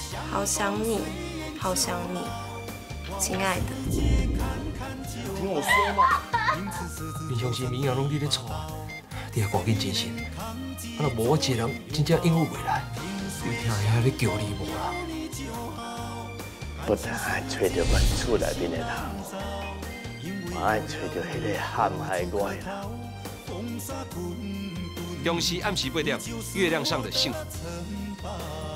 好想你，好想你，亲爱的。 听我说嘛。 平常时物件拢你咧错，你也赶紧真心。啊，若无我一个人真正应付袂来，你听遐咧叫你无啦？ 不但爱找到阮厝内面的人，嘛爱找到迄个陷害我的人。 中时暗时8点，月亮上的幸福。